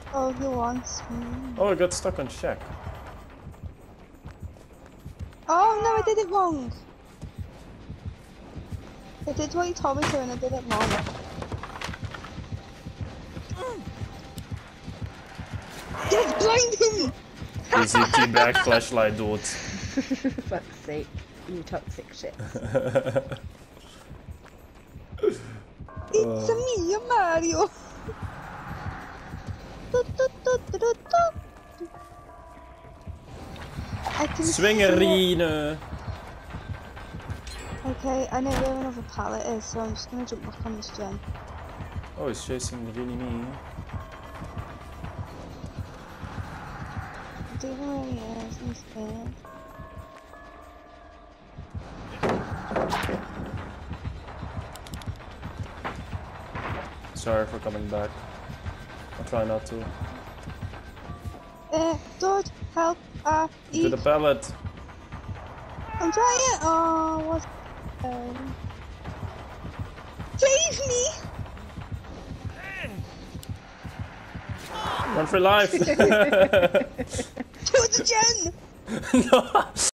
Oh, he wants me. Oh, I got stuck on check. Oh no, I did it wrong. I did what you told me to and I did it wrong. Yes, blind him! Easy teabag flashlight dood. Fuck's sake, you toxic shit. It's me, Mario! I can Swingerine! Okay, I know where another pallet is, so I'm just gonna jump back on this gen. Oh, he's chasing really me. I don't know where he is, I'm scared. Sorry for coming back. I'll try not to. Dude, help, To eat. the pallet! I'm trying. Oh, what's save me! Run for life! To the gen! No!